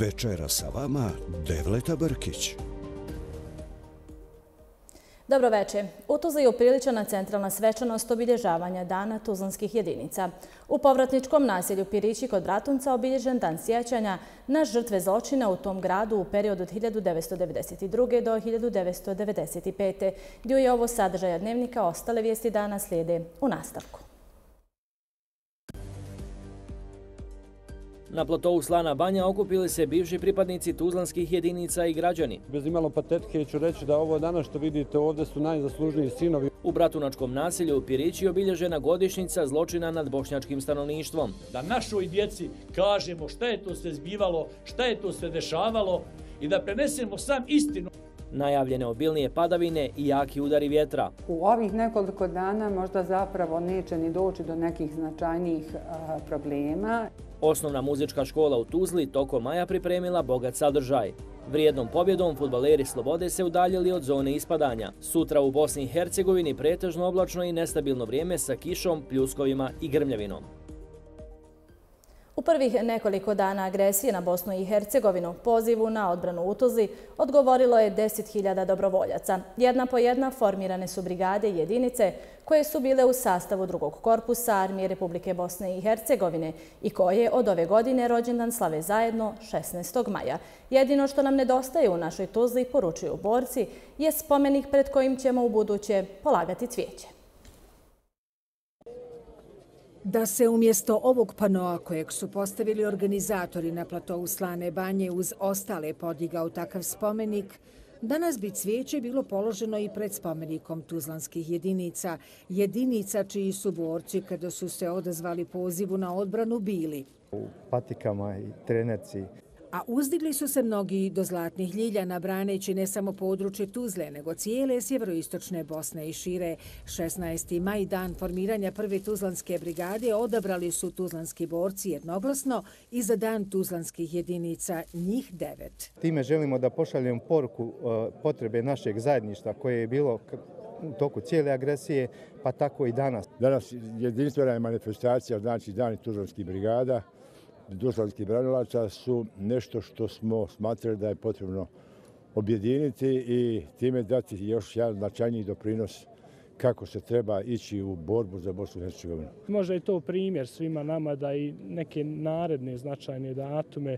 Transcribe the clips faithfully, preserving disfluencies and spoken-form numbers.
Večera sa vama Devleta Brkić. Dobro večer. U Tuzli je upriličena centralna svečanost obilježavanja Dana tuzlanskih jedinica. U povratničkom naselju Pirići kod Bratunca obilježen dan sjećanja na žrtve zločina u tom gradu u periodu od hiljadu devetsto devedeset druge. do hiljadu devetsto devedeset pete. Dio je ovo sadržaja dnevnika, ostale vijesti dana slijede u nastavku. Na platovu Slana Banja okupili se bivši pripadnici tuzlanskih jedinica i građani. Bez imalo patetike ću reći da ovo danas što vidite ovdje su najzaslužniji sinovi. U bratunačkom naselju u Pirići obilježena godišnjica zločina nad bošnjačkim stanovništvom. Da našoj djeci kažemo šta je to se zbivalo, šta je to se dešavalo i da prenesemo sam istinu. Najavljene obilnije padavine i jaki udari vjetra. U ovih nekoliko dana možda zapravo neće ni doći do nekih značajnijih a, problema. Osnovna muzička škola u Tuzli tokom maja pripremila bogat sadržaj. Vrijednom pobjedom fudbaleri Slobode se udaljili od zone ispadanja. Sutra u Bosni i Hercegovini pretežno oblačno i nestabilno vrijeme sa kišom, pljuskovima i grmljavinom. U prvih nekoliko dana agresije na Bosnu i Hercegovinu pozivu na odbranu u Tuzli odgovorilo je deset hiljada dobrovoljaca. Jedna po jedna formirane su brigade i jedinice koje su bile u sastavu drugog korpusa Armije Republike Bosne i Hercegovine i koje od ove godine rođendan slave zajedno šesnaestog maja. Jedino što nam nedostaje u našoj Tuzli, poručuju borci, je spomenik pred kojim ćemo u buduće polagati cvijeće. Da se umjesto ovog panoa kojeg su postavili organizatori na platovu Slane Banje uz ostale podigao takav spomenik, danas bi cvijeće bilo položeno i pred spomenikom tuzlanskih jedinica, jedinica čiji su borci kada su se odazvali pozivu na odbranu bili. U patikama i trenerci. A uzdigli su se mnogi do zlatnih ljiljana braneći ne samo područje Tuzle, nego cijele sjeveroistočne Bosne i šire. šesnaesti maj, dan formiranja prve tuzlanske brigade, odabrali su tuzlanski borci jednoglasno i za dan tuzlanskih jedinica njih devet. Time želimo da pošaljemo poruku potrebe našeg zajedništva koje je bilo u toku cijele agresije, pa tako i danas. Danas jedinstvena je manifestacija, znači dani tuzlanskih brigada. Tuzlanskih branilaca su nešto što smo smatrali da je potrebno objediniti i time dati još jedan značajniji doprinos kako se treba ići u borbu za Bosnu i Hercegovinu. Možda je to primjer svima nama da i neke naredne značajne datume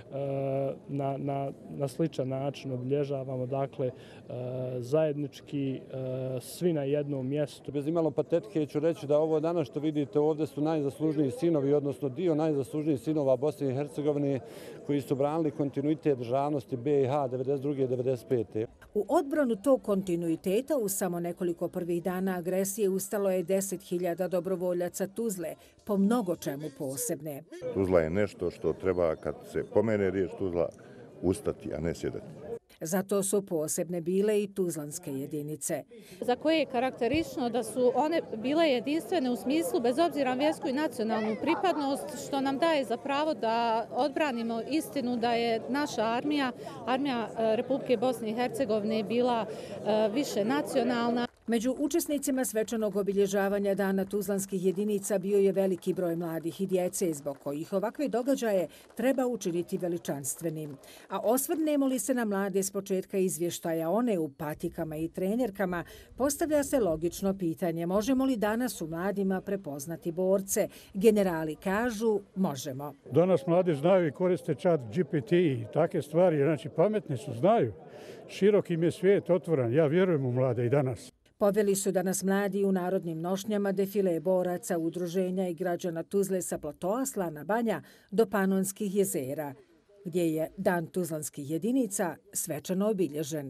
na, na, na sličan način obilježavamo, dakle zajednički svi na jednom mjestu. Bez imalo patetike ću reći da ovo danas što vidite ovdje su najzaslužniji sinovi, odnosno dio najzaslužnijih sinova Bosne i Hercegovine koji su branili kontinuitet državnosti B i H devedeset druge i devedeset pete. U odbranu tog kontinuiteta u samo nekoliko prvih dana agresije ustalo je deset hiljada dobrovoljaca Tuzle, po mnogo čemu posebne. Tuzla je nešto što treba, kad se pomene riječ Tuzla, ustati, a ne sjedati. Zato su posebne bile i tuzlanske jedinice. Za koje je karakteristično da su one bile jedinstvene u smislu bez obzira na vjersku i nacionalnu pripadnost, što nam daje za pravo da odbranimo istinu da je naša armija, armija Republike Bosne i Hercegovine bila više nacionalna. Među učesnicima svečanog obilježavanja Dana tuzlanskih jedinica bio je veliki broj mladih i djece, zbog kojih ovakve događaje treba učiniti veličanstvenim. A osvrnemo li se na mlade s početka izvještaja, one u patikama i trenerkama, postavlja se logično pitanje možemo li danas u mladima prepoznati borce. Generali kažu možemo. Danas mladi znaju i koriste chat G P T i take stvari, znači pametni su, znaju. Širok im je svijet otvoren, ja vjerujem u mlade i danas. Poveli su danas mladi u narodnim nošnjama defile boraca, udruženja i građana Tuzle sa platoa Slana Banja do Panonskih jezera, gdje je Dan tuzlanskih jedinica svečano obilježen.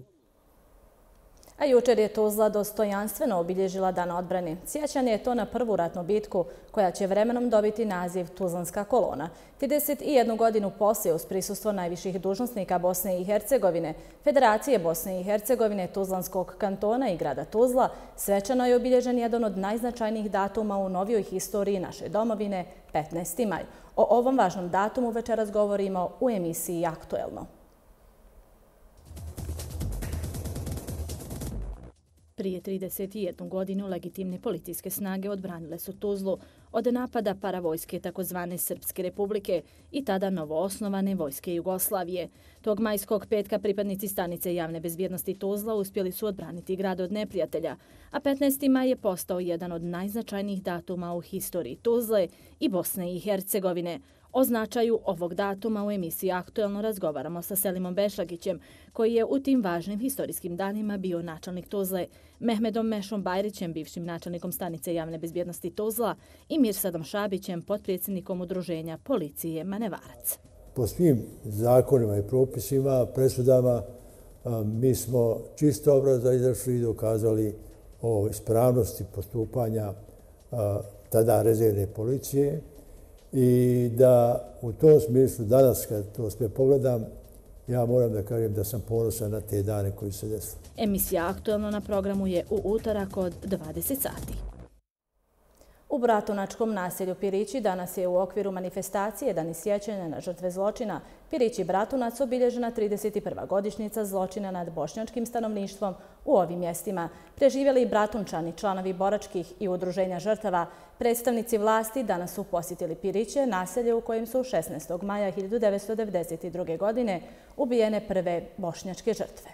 A jučer je Tuzla dostojanstveno obilježila Dan odbrane. Sjećanje je to na prvu ratnu bitku koja će vremenom dobiti naziv Tuzlanska kolona. trideset jednu godinu poslije uz prisustvo najviših dužnosnika Bosne i Hercegovine, Federacije Bosne i Hercegovine, Tuzlanskog kantona i grada Tuzla, svečano je obilježen jedan od najznačajnijih datuma u novijoj historiji naše domovine, petnaesti maj. O ovom važnom datumu večeras govorimo u emisiji Aktuelno. Prije trideset jednu godinu legitimne policijske snage odbranile su Tuzlu od napada paravojske takozvane Srpske republike i tada novoosnovane vojske Jugoslavije. Tog majskog petka pripadnici stanice javne bezbjednosti Tuzla uspjeli su odbraniti grad od neprijatelja, a petnaesti maj je postao jedan od najznačajnijih datuma u historiji Tuzle i Bosne i Hercegovine. O značaju ovog datuma u emisiji Aktuelno razgovaramo sa Selimom Bešlagićem, koji je u tim važnim historijskim danima bio načelnik Tuzle, Mehmedom Mešom Bajrićem, bivšim načelnikom stanice javne bezbjednosti Tuzla i Mirsadom Šabićem, potpredsjednikom udruženja policije Manevarac. Po svim zakonima i propisima, presudama, mi smo čisto obraza izašli i dokazali o ispravnosti postupanja tada rezervne policije. I da u tom smislu, danas kad to sve pogledam, ja moram da kažem da sam ponosan na te dane koji se desili. Emisija Aktuelno na programu je u utorak od dvadeset sati. U bratunačkom naselju Pirići danas je u okviru manifestacije Dani sjećanja na žrtve zločina Pirići Bratunac obilježena trideset prva godišnjica zločina nad bošnjačkim stanovništvom u ovim mjestima. Preživjeli Bratunčani, članovi boračkih i udruženja žrtava, predstavnici vlasti danas su posjetili Piriće, naselje u kojem su šesnaestog maja hiljadu devetsto devedeset druge. godine ubijene prve bošnjačke žrtve.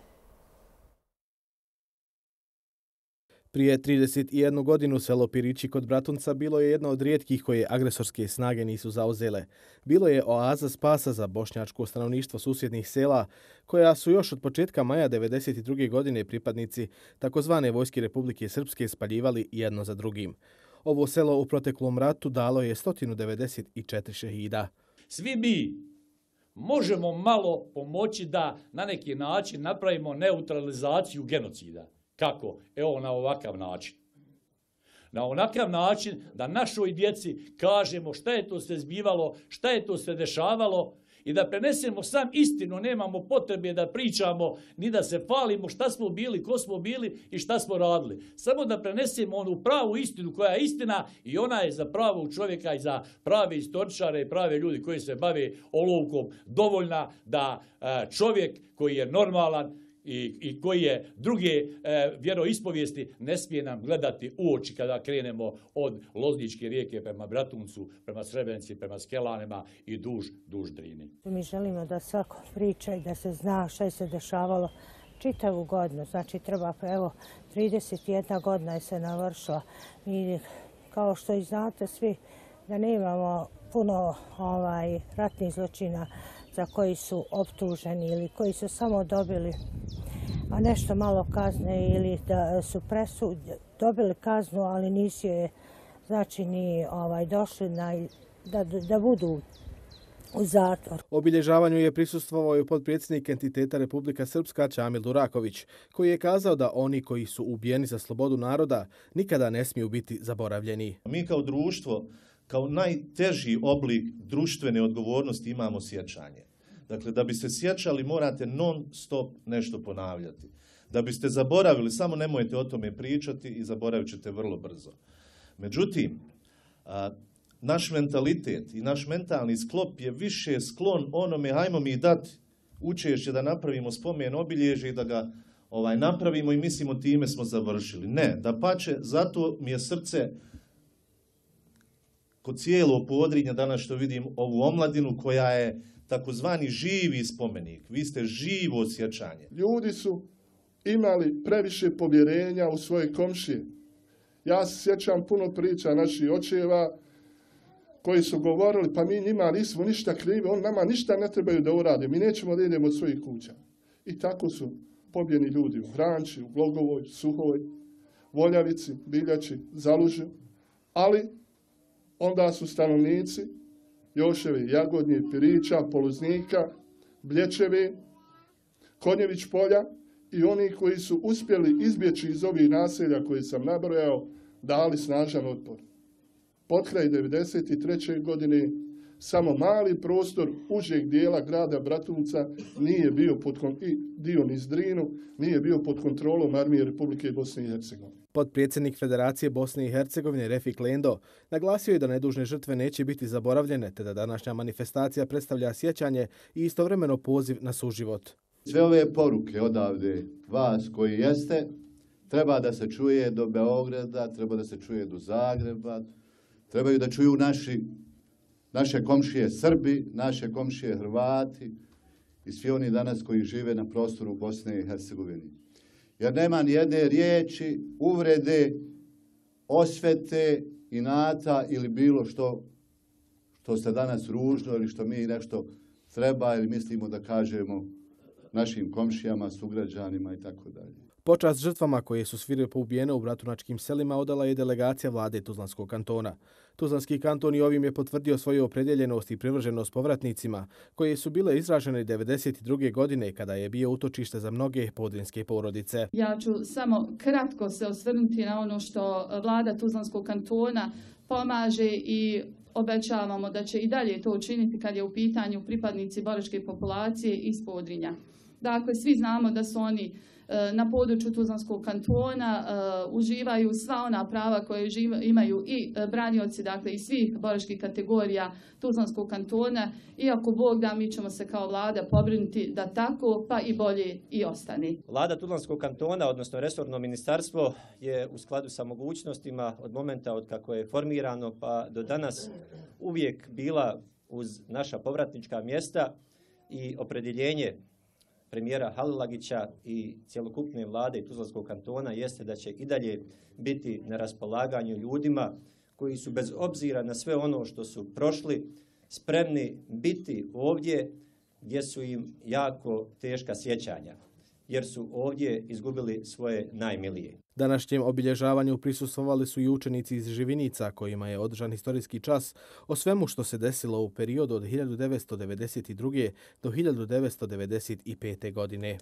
Prije trideset jednu godinu selo Pirići kod Bratunca bilo je jedno od rijetkih koje agresorske snage nisu zauzele. Bilo je oaza spasa za bošnjačko stanovništvo susjednih sela, koja su još od početka maja devedeset druge. godine pripadnici takozvane Vojske Republike Srpske spaljivali jedno za drugim. Ovo selo u proteklom ratu dalo je sto devedeset četiri šehida. Svi mi možemo malo pomoći da na neki način napravimo neutralizaciju genocida. Kako? Evo na ovakav način. Na onakav način da našoj djeci kažemo šta je to se zbivalo, šta je to se dešavalo i da prenesemo sam istinu, nemamo potrebe da pričamo ni da se falimo šta smo bili, ko smo bili i šta smo radili. Samo da prenesemo onu pravu istinu koja je istina i ona je za pravog čovjeka i za prave istoričare i prave ljudi koji se bave olovkom dovoljna da čovjek koji je normalan I, i koji je druge e, vjeroispovijesti ne smije nam gledati u oči kada krenemo od Lozničke rijeke prema Bratuncu, prema Srebrenici, prema Skelanima i duž, duž Drini. Mi želimo da svako priča i da se zna šta je se dešavalo čitavu godinu. Znači treba, evo, trideset jedna godina je se navršila. I kao što i znate svi da nemamo puno ovaj, ratnih zločina za koji su optuženi ili koji su samo dobili a nešto malo kazne ili da su presud, dobili kaznu, ali nisu je znači ni ovaj, došli na, da, da budu u zatvor. Obilježavanju je prisustvovao i potpredsjednik entiteta Republika Srpska Čamil Duraković, koji je kazao da oni koji su ubijeni za slobodu naroda nikada ne smiju biti zaboravljeni. Mi kao društvo, kao najteži oblik društvene odgovornosti imamo sjećanje. Dakle, da bi se sjećali morate non stop nešto ponavljati. Da biste zaboravili, samo nemojte o tome pričati i zaboravit ćete vrlo brzo. Međutim, a, naš mentalitet i naš mentalni sklop je više sklon onome, hajmo mi dati učešće da napravimo spomen obilježje i da ga ovaj, napravimo i mislimo time smo završili. Ne, da pače, zato mi je srce kod cijelo Podrinja danas što vidim ovu omladinu koja je takozvani živi spomenik. Vi ste živo sjećanje. Ljudi su imali previše povjerenja u svoje komšije. Ja se sjećam puno priča naših očeva koji su govorili pa mi njima nismo ništa krivi, on nama ništa ne trebaju da urade, mi nećemo da idemo od svojih kuća. I tako su pobjeni ljudi u Hranči, u Glogovoj, Suhoj, Voljavici, Biljači, Zalužju, ali onda su stanovnici Joševe, Jagodnje, Pirića, Poluznika, Blječeve, Konjević polja i oni koji su uspjeli izbjeći iz ovih naselja koje sam nabrojao, dali snažan otpor. Potkraj devedeset treće. godine samo mali prostor užeg dijela grada Bratunca nije bio pod i dio niz Drinu, nije bio pod kontrolom armije Republike Bosne i Hercegovine. Potpredsjednik Federacije Bosne i Hercegovine Refik Lendo naglasio je da nedužne žrtve neće biti zaboravljene, te da današnja manifestacija predstavlja sjećanje i istovremeno poziv na suživot. Sve ove poruke odavde vas koji jeste treba da se čuje do Beograda, treba da se čuje do Zagreba, trebaju da čuju naši, naše komšije Srbi, naše komšije Hrvati i svi oni danas koji žive na prostoru Bosne i Hercegovine. Jer nema ni jedne riječi, uvrede, osvete, inata ili bilo što što ste danas ružno ili što mi nešto treba ili mislimo da kažemo našim komšijama, sugrađanima i tako dalje. Počast žrtvama koje su svirepo ubijene u bratunačkim selima odala je delegacija vlade Tuzlanskog kantona. Tuzlanski kanton i ovim je potvrdio svoju opredjeljenost i privrženost povratnicima, koje su bile izražene devedeset druge godine kada je bio utočište za mnoge podrinske porodice. Ja ću samo kratko se osvrnuti na ono što vlada Tuzlanskog kantona pomaže i obećavamo da će i dalje to učiniti kad je u pitanju pripadnici boračke populacije iz Podrinja. Dakle, svi znamo da su oni na području Tuzlanskog kantona uh, uživaju sva ona prava koje živa, imaju i branioci, dakle i svih boračkih kategorija Tuzlanskog kantona. Iako Bog da, mi ćemo se kao vlada pobrinuti da tako pa i bolje i ostane. Vlada Tuzlanskog kantona, odnosno resorno ministarstvo, je u skladu sa mogućnostima od momenta od kako je formirano pa do danas uvijek bila uz naša povratnička mjesta i opredjeljenje premijera Halilagića i cjelokupne vlade Tuzlanskog kantona jeste da će i dalje biti na raspolaganju ljudima koji su bez obzira na sve ono što su prošli spremni biti ovdje gdje su im jako teška sjećanja, jer su ovdje izgubili svoje najmilije. Današnjem obilježavanju prisustvovali su i učenici iz Živinica kojima je održan historijski čas o svemu što se desilo u periodu od hiljadu devetsto devedeset druge. do hiljadu devetsto devedeset pete. godine.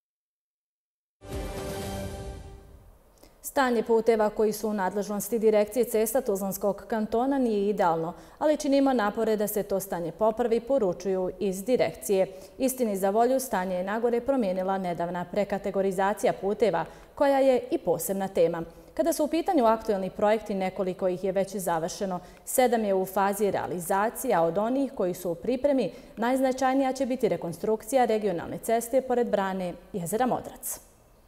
Stanje puteva koji su u nadležnosti Direkcije cesta Tuzlanskog kantona nije idealno, ali činimo napore da se to stanje popravi, poručuju iz direkcije. Istini za volju, stanje je nagore promijenila nedavna prekategorizacija puteva, koja je i posebna tema. Kada su u pitanju aktuelni projekti, nekoliko ih je već završeno. Sedam je u fazi realizacije, a od onih koji su u pripremi, najznačajnija će biti rekonstrukcija regionalne ceste pored brane jezera Modrac.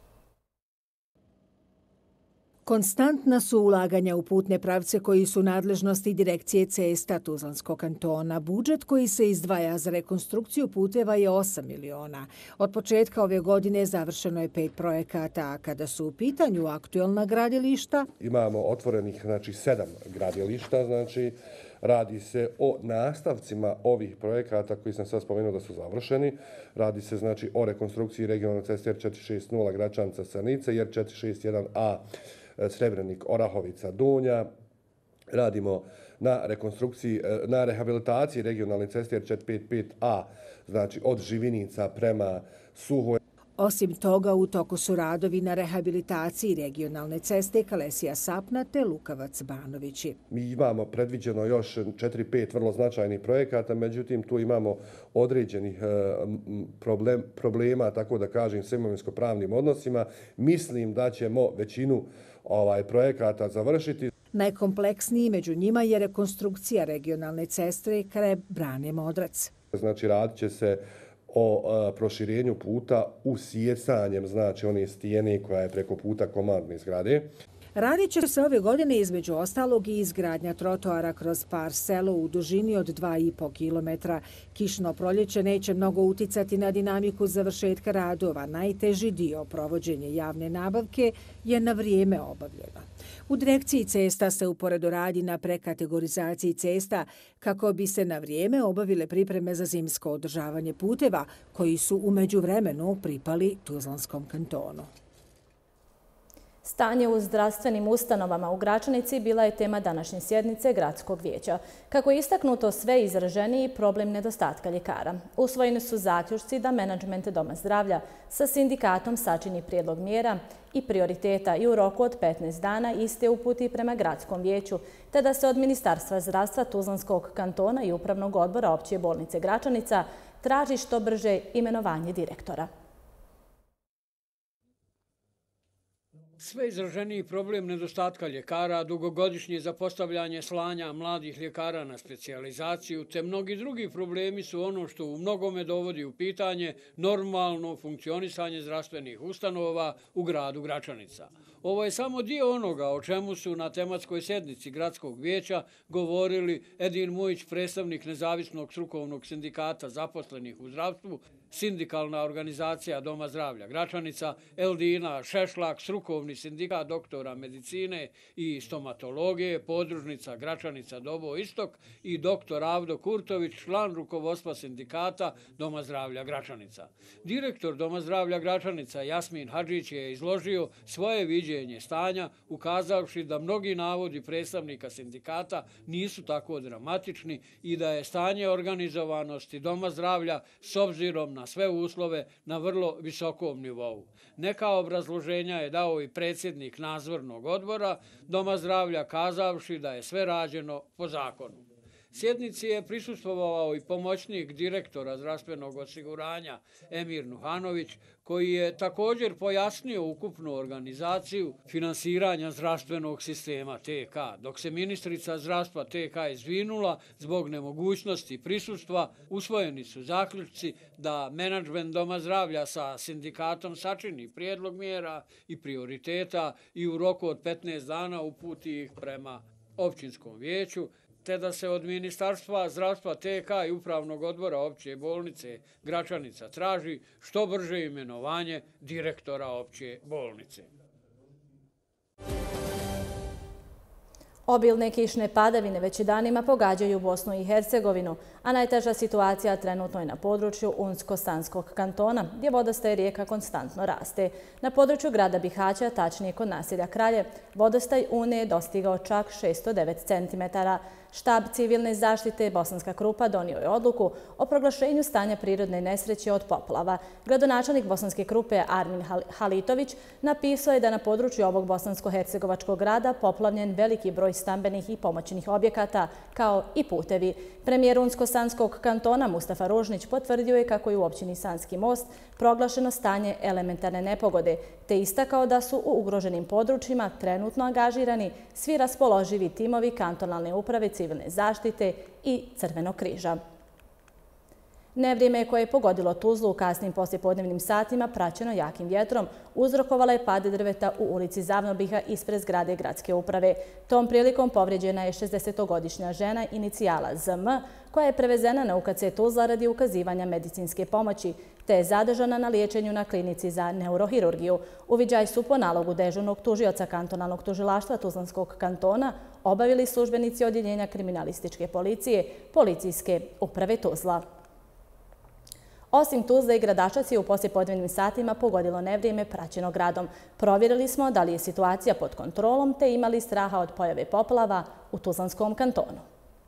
Konstantna su ulaganja u putne pravce koji su nadležnosti Direkcije cesta Tuzlanskog kantona. Budžet koji se izdvaja za rekonstrukciju puteva je osam miliona. Od početka ove godine završeno je pet projekata, a kada su u pitanju aktuelna gradilišta... Imamo otvorenih znači, sedam gradilišta, znači radi se o nastavcima ovih projekata koji sam sad spomenuo da su završeni. Radi se znači o rekonstrukciji regionalne ceste R četiri šest nula Gračanca-Srnice i R četiri šest jedan A Srebrenik Orahovica Donja. Radimo na rekonstrukciji, na rehabilitaciji regionalne ceste R četiri pet pet A, znači od Živinica prema Suhoj. Osim toga, u toku su radovi na rehabilitaciji regionalne ceste Kalesija-Sapna te Lukavac-Banovići. Mi imamo predviđeno još četiri pet vrlo značajnih projekata, međutim tu imamo određenih problem, problema, tako da kažem, s imovinsko-pravnim odnosima. Mislim da ćemo većinu ovaj projekata završiti. Najkompleksniji među njima je rekonstrukcija regionalne ceste kraj brane Modrac. Znači radit će se o a, proširenju puta usjecanjem, znači one stijene koja je preko puta komandne zgrade. Radit će se ove godine između ostalog i izgradnja trotoara kroz par selo u dužini od dva i po kilometra. Kišno proljeće neće mnogo uticati na dinamiku završetka radova. Najteži dio provođenja javne nabavke je na vrijeme obavljeno. U Direkciji cesta se uporedo radi na prekategorizaciji cesta kako bi se na vrijeme obavile pripreme za zimsko održavanje puteva koji su u međuvremenu pripali Tuzlanskom kantonu. Stanje u zdravstvenim ustanovama u Gračanici bila je tema današnje sjednice Gradskog vijeća. Kako je istaknuto, sve izraženiji problem nedostatka ljekara. Usvojeni su zaključci da menadžment Doma zdravlja sa sindikatom sačini prijedlog mjera i prioriteta i u roku od petnaest dana iste uputi prema Gradskom vijeću, te da se od Ministarstva zdravstva Tuzlanskog kantona i Upravnog odbora Opće bolnice Gračanica traži što brže imenovanje direktora. Sve izraženiji problem nedostatka ljekara, dugogodišnje zapostavljanje slanja mladih ljekara na specijalizaciju, te mnogi drugi problemi su ono što u mnogome dovodi u pitanje normalno funkcionisanje zdravstvenih ustanova u gradu Gračanica. Ovo je samo dio onoga o čemu su na tematskoj sjednici Gradskog vijeća govorili Edin Mujić, predstavnik Nezavisnog strukovnog sindikata zaposlenih u zdravstvu, sindikalna organizacija Doma zdravlja Gračanica, Eldina Šešlak, strukovni sindikat doktora medicine i stomatologije, podružnica Gračanica Dobo Istok i doktor Avdo Kurtović, član rukovodstva sindikata Doma zdravlja Gračanica. Direktor Doma zdravlja Gračanica Jasmin Hadžić je izložio svoje viđenje stanja, ukazavši da mnogi navodi predstavnika sindikata nisu tako dramatični i da je stanje organizovanosti Doma zdravlja s obzirom na sve uslove na vrlo visokom nivou. Neka obrazloženja je dao i predsjednik nadzornog odbora Doma zdravlja, kazavši da je sve rađeno po zakonu. Sjednici je prisustvovao i pomoćnik direktora zdravstvenog osiguranja Emir Nuhanović, koji je također pojasnio ukupnu organizaciju finansiranja zdravstvenog sistema T K, dok se ministrica zdravstva T K izvinula zbog nemogućnosti prisustva. Usvojeni su zaključci da menadžment Doma zdravlja sa sindikatom sačini prijedlog mjera i prioriteta i u roku od petnaest dana uputi ih prema općinskom vijeću, te da se od Ministarstva zdravstva T K i Upravnog odbora opće bolnice Gračanica traži što brže imenovanje direktora opće bolnice. Obilne kišne padavine već i danima pogađaju Bosnu i Hercegovinu, a najteža situacija trenutno je na području Unsko-Sanskog kantona, gdje vodostaj rijeka konstantno raste. Na području grada Bihaća, tačnije kod naselja Kralje, vodostaj Une je dostigao čak šesto devet centimetara. Štab civilne zaštite Bosanska Krupa donio je odluku o proglašenju stanja prirodne nesreće od poplava. Gradonačelnik Bosanske Krupe Armin Halitović napisao je da na području ovog bosansko-hercegovačkog grada poplavljen veliki broj stambenih i pomoćnih objekata, kao i putevi. Premijer Unsko-Sanskog kantona Mustafa Ružnić potvrdio je kako je u općini Sanski most proglašeno stanje elementarne nepogode, te istakao da su u ugroženim područjima trenutno angažirani svi raspoloživi timovi kantonalne uprave civilne zaštite i Crvenog križa. Nevrijeme koje je pogodilo Tuzlu u kasnim poslijepodnevnim satima, praćeno jakim vjetrom, uzrokovala je pad drveta u ulici Zavnobiha ispred zgrade gradske uprave. Tom prilikom povrijeđena je šezdesetogodišnja žena inicijala Z M, koja je prevezena na U K C Tuzla radi ukazivanja medicinske pomoći, te je zadržana na liječenju na klinici za neurohirurgiju. Uviđaj su po nalogu dežurnog tužioca kantonalnog tužilaštva Tuzlanskog kantona obavili službenici odjeljenja kriminalističke policije Policijske uprave Tuzla. Osim Tuzle i Gradačac je u poslijepodnevnim satima pogodilo nevrijeme praćeno gradom. Provjerili smo da li je situacija pod kontrolom te imali straha od pojave poplava u Tuzlanskom kantonu.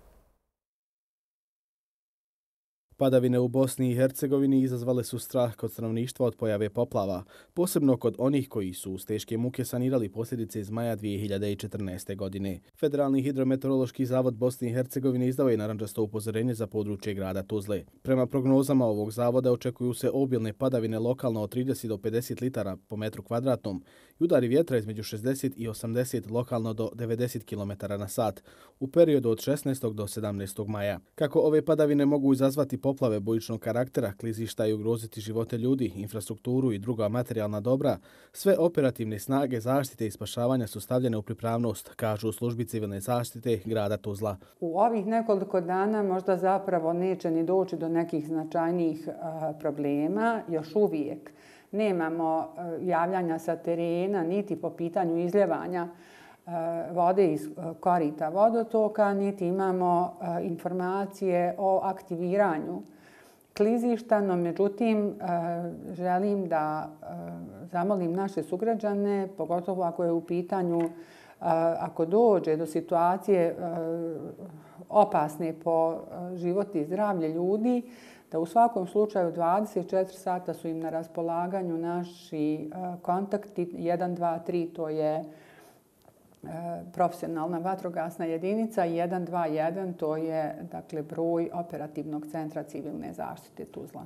Padavine u Bosni i Hercegovini izazvale su strah kod stanovništva od pojave poplava, posebno kod onih koji su uz teške muke sanirali posljedice iz maja dvije hiljade četrnaeste. godine. Federalni hidrometeorološki zavod Bosne i Hercegovine izdao je narandžasto upozorenje za područje grada Tuzle. Prema prognozama ovog zavoda očekuju se obilne padavine lokalno od trideset do pedeset litara po metru kvadratnom i udari vjetra između šezdeset i osamdeset, lokalno do devedeset kilometara na sat u periodu od šesnaestog do sedamnaestog maja. Kako ove padavine mogu izazvati poplave bujičnog karaktera, klizišta i ugroziti živote ljudi, infrastrukturu i druga materijalna dobra, sve operativne snage zaštite i spašavanja su stavljene u pripravnost, kažu u službi civilne zaštite grada Tuzla. U ovih nekoliko dana možda zapravo neće ni doći do nekih značajnijih problema, još uvijek nemamo javljanja sa terena, niti po pitanju izljevanja vode iz korita vodotoka, niti imamo informacije o aktiviranju klizišta, no međutim želim da zamolim naše sugrađane, pogotovo ako je u pitanju, ako dođe do situacije opasne po život i zdravlje ljudi, da u svakom slučaju dvadeset četiri sata su im na raspolaganju naši kontakti jedan dva tri, to je profesionalna vatrogasna jedinica, i jedan dva jedan, to je dakle broj operativnog centra civilne zaštite Tuzla.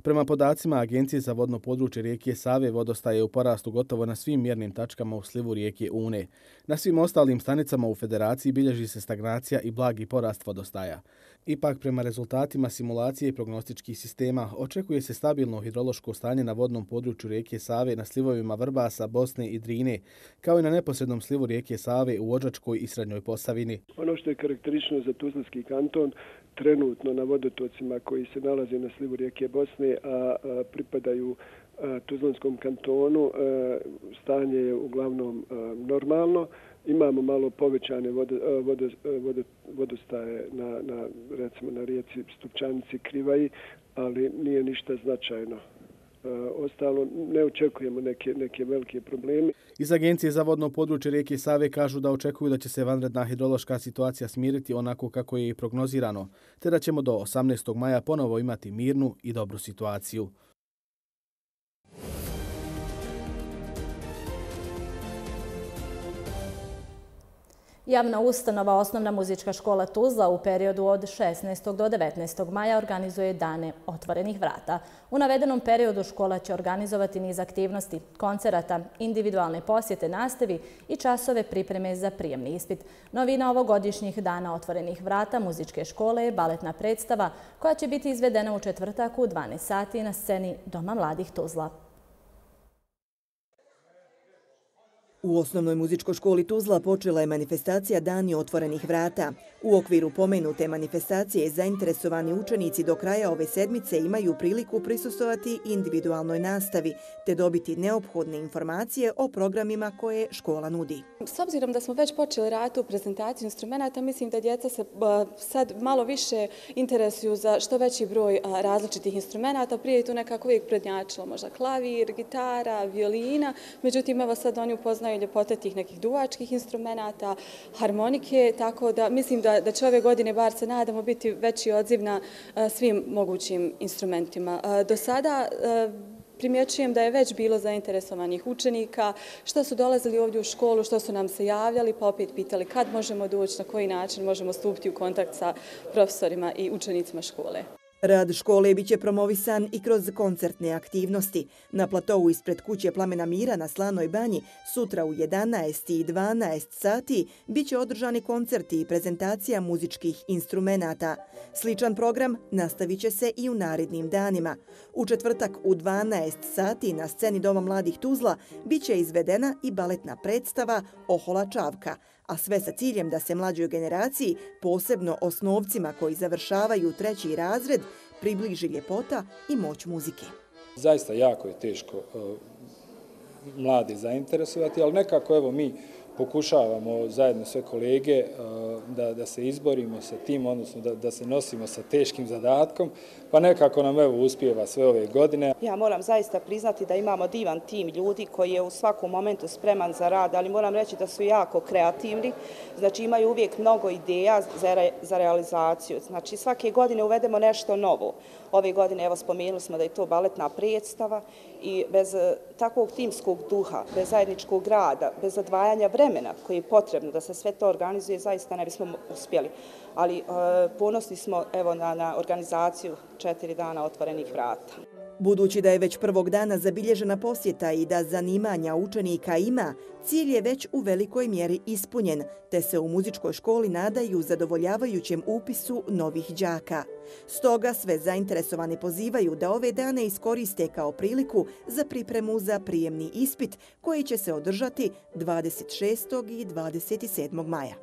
Prema podacima Agencije za vodno područje rijeke Save, vodostaj je u porastu gotovo na svim mjernim tačkama u slivu rijeke Une. Na svim ostalim stanicama u Federaciji bilježi se stagnacija i blagi porast vodostaja. Ipak, prema rezultatima simulacije i prognostičkih sistema, očekuje se stabilno hidrološko stanje na vodnom području rijeke Save na slivovima Vrbasa, Bosne i Drine, kao i na neposrednom slivu rijeke Save u Odžačkoj i Srednjoj Posavini. Ono što je karakteristično za Tuzlanski kanton, trenutno na vodotocima koji se nalaze na slivu rijeke Bosne, a, a pripadaju a, Tuzlanskom kantonu, a, stanje je uglavnom a, normalno. Imamo malo povećane vodo, vodo, vodo, vodostaje na, na, recimo, na rijeci Stupčanici, Krivaji, ali nije ništa značajno. Ostalo, ne očekujemo neke, neke velike probleme. Iz Agencije za vodno područje rijeke Save kažu da očekuju da će se vanredna hidrološka situacija smiriti onako kako je i prognozirano, te da ćemo do osamnaestog maja ponovo imati mirnu i dobru situaciju. Javna ustanova Osnovna muzička škola Tuzla u periodu od šesnaestog do devetnaestog maja organizuje dane otvorenih vrata. U navedenom periodu škola će organizovati niz aktivnosti, koncerata, individualne posjete nastavi i časove pripreme za prijemni ispit. Novina ovogodišnjih dana otvorenih vrata muzičke škole je baletna predstava koja će biti izvedena u četvrtak u dvanaest sati na sceni Doma mladih Tuzla. U Osnovnoj muzičkoj školi Tuzla počela je manifestacija Dani otvorenih vrata. U okviru pomenute manifestacije zainteresovani učenici do kraja ove sedmice imaju priliku prisustvovati individualnoj nastavi te dobiti neophodne informacije o programima koje škola nudi. S obzirom da smo već počeli raditi u prezentaciji instrumenta, mislim da djeca se sad malo više interesuju za što veći broj različitih instrumenta. Prije je tu nekako uvijek prednjačilo možda klavir, gitara, violina, međutim evo sad oni upoznaju ljepote tih nekih duvačkih instrumenta, harmonike, tako da mislim da, da će ove godine, bar se nadamo, biti veći odziv na a, svim mogućim instrumentima. A, do sada a, primjećujem da je već bilo zainteresovanih učenika, što su dolazili ovdje u školu, što su nam se javljali, pa opet pitali kad možemo doći, na koji način možemo stupiti u kontakt sa profesorima i učenicima škole. Rad škole biće promovisan i kroz koncertne aktivnosti. Na platovu ispred kuće Plamena Mira na Slanoj banji sutra u jedanaest i dvanaest sati biće održani koncerti i prezentacija muzičkih instrumenata. Sličan program nastavit će se i u narednim danima. U četvrtak u dvanaest sati na sceni Doma mladih Tuzla biće izvedena i baletna predstava Ohola Čavka, a sve sa ciljem da se mlađoj generaciji, posebno osnovcima koji završavaju treći razred, približi ljepota i moć muzike. Zaista jako je teško uh, mladi zainteresovati, ali nekako evo mi pokušavamo zajedno sve kolege uh, da, da se izborimo sa tim, odnosno da, da se nosimo sa teškim zadatkom, pa nekako nam evo uspijeva sve ove godine. Ja moram zaista priznati da imamo divan tim ljudi koji je u svakom momentu spreman za rad, ali moram reći da su jako kreativni, znači imaju uvijek mnogo ideja za, re, za realizaciju. Znači svake godine uvedemo nešto novo. Ove godine, evo, spomenuli smo da je to baletna predstava i bez takvog timskog duha, bez zajedničkog rada, bez odvajanja vremena koji je potrebno da se sve to organizuje, zaista ne bismo uspjeli. Ali e, ponosni smo evo, na, na organizaciju četiri dana otvorenih vrata. Budući da je već prvog dana zabilježena posjeta i da zanimanja učenika ima, cilj je već u velikoj mjeri ispunjen, te se u muzičkoj školi nadaju zadovoljavajućem upisu novih đaka. Stoga sve zainteresovani pozivaju da ove dane iskoriste kao priliku za pripremu za prijemni ispit koji će se održati dvadeset šestog i dvadeset sedmog maja.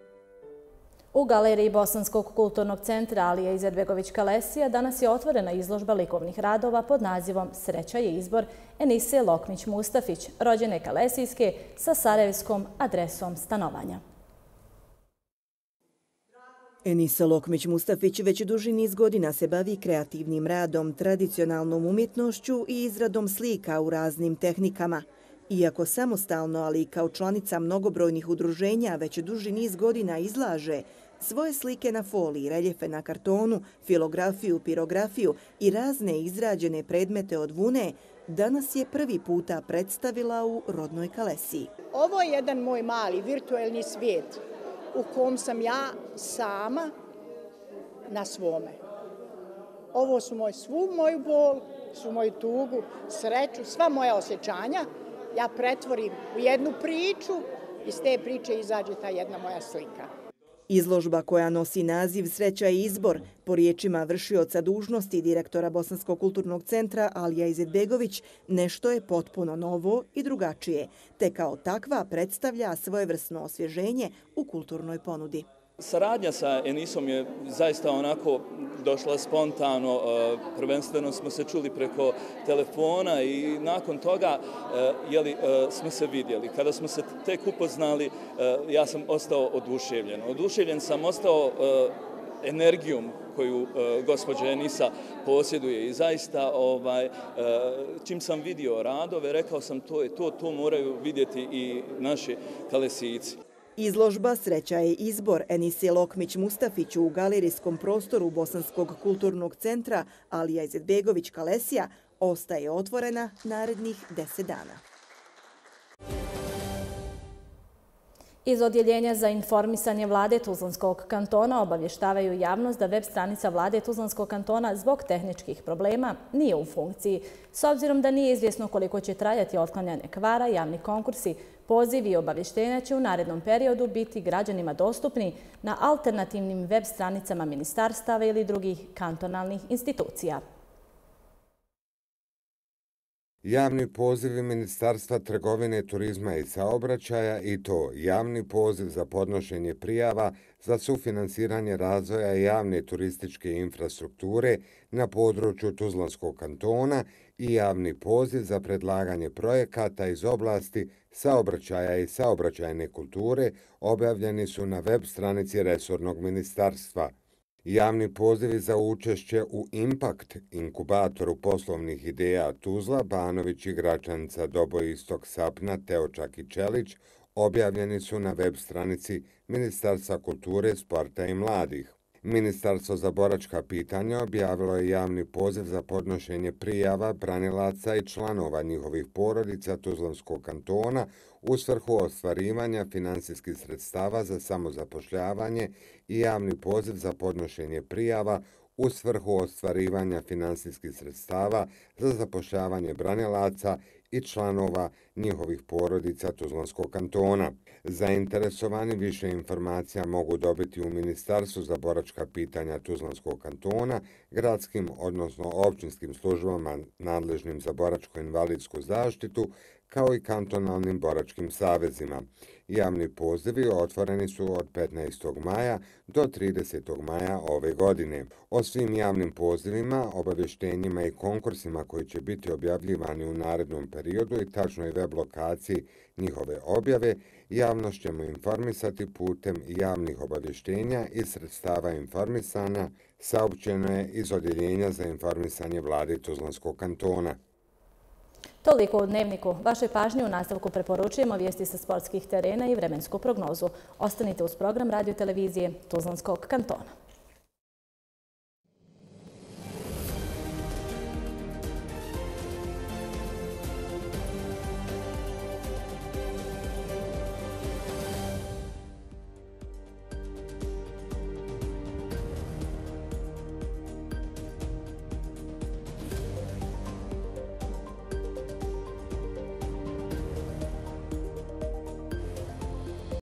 U galeriji Bosanskog kulturnog centra Alija Izetbegović-Kalesija danas je otvorena izložba likovnih radova pod nazivom Sreća je izbor Enise Lokmić-Mustafić, rođene Kalesijske sa sarajevskom adresom stanovanja. Enisa Lokmić-Mustafić već duži niz godina se bavi kreativnim radom, tradicionalnom umjetnošću i izradom slika u raznim tehnikama. Iako samostalno, ali i kao članica mnogobrojnih udruženja, već duži niz godina izlaže svoje slike na foliji, reljefe na kartonu, filografiju, pirografiju i razne izrađene predmete od vune, danas je prvi puta predstavila u rodnoj Kalesiji. Ovo je jedan moj mali virtuelni svijet u kom sam ja sama na svome. Ovo su moj, svu moju bol, svu moju tugu, sreću, sva moja osjećanja. Ja pretvorim u jednu priču, iz te priče izađe ta jedna moja slika. Izložba koja nosi naziv Sreća i izbor, po riječima vršioca dužnosti direktora Bosanskog kulturnog centra Alija Izetbegović, nešto je potpuno novo i drugačije, te kao takva predstavlja svojevrsno osvježenje u kulturnoj ponudi. Saradnja sa Enisom je zaista onako došla spontano, prvenstveno smo se čuli preko telefona i nakon toga jeli, smo se vidjeli. Kada smo se tek upoznali, ja sam ostao oduševljen. Oduševljen sam ostao energijom koju gospođa Enisa posjeduje i zaista ovaj, čim sam vidio radove, rekao sam to je to, to moraju vidjeti i naši Kalesijici. Izložba Sreća je izbor Enise Lokmić-Mustafić u galerijskom prostoru Bosanskog kulturnog centra Alija Izetbegović Kalesija ostaje otvorena narednih deset dana. Iz Odjeljenja za informisanje vlade Tuzlanskog kantona obavještavaju javnost da web stranica vlade Tuzlanskog kantona zbog tehničkih problema nije u funkciji. S obzirom da nije izvjesno koliko će trajati otklanjanje kvara, javni konkursi, pozivi i obavještenja će u narednom periodu biti građanima dostupni na alternativnim web stranicama ministarstava ili drugih kantonalnih institucija. Javni pozivi Ministarstva trgovine, turizma i saobraćaja i to javni poziv za podnošenje prijava za sufinansiranje razvoja javne turističke infrastrukture na području Tuzlanskog kantona i javni poziv za predlaganje projekata iz oblasti saobraćaja i saobraćajne kulture objavljeni su na web stranici resornog ministarstva. Javni pozivi za učešće u Impact inkubatoru poslovnih ideja Tuzla, Banović i Gračanca, Doboj Istok, Sapna, Teočak i Čelić objavljeni su na web stranici Ministarstva kulture, sporta i mladih. Ministarstvo za boračka pitanja objavilo je javni poziv za podnošenje prijava branilaca i članova njihovih porodica Tuzlanskog kantona u svrhu ostvarivanja finansijskih sredstava za samozapošljavanje i javni poziv za podnošenje prijava u svrhu ostvarivanja finansijskih sredstava za zapošljavanje branilaca i članova njihovih porodica Tuzlanskog kantona. Zainteresovani više informacija mogu dobiti u Ministarstvu za boračka pitanja Tuzlanskog kantona, gradskim odnosno općinskim službama nadležnim za boračko-invalidsku zaštitu, kao i kantonalnim boračkim savezima. Javni pozivi otvoreni su od petnaestog maja do tridesetog maja ove godine. O svim javnim pozivima, obavještenjima i konkursima koji će biti objavljivani u narednom periodu i tačnoj web lokaciji njihove objave, javnost ćemo informisati putem javnih obavještenja i sredstava informisanja, saopćeno je iz Odjeljenja za informisanje vlade Tuzlanskog kantona. Toliko u Dnevniku. Vašoj pažnji u nastavku preporučujemo vijesti sa sportskih terena i vremensku prognozu. Ostanite uz program radio televizije Tuzlanskog kantona.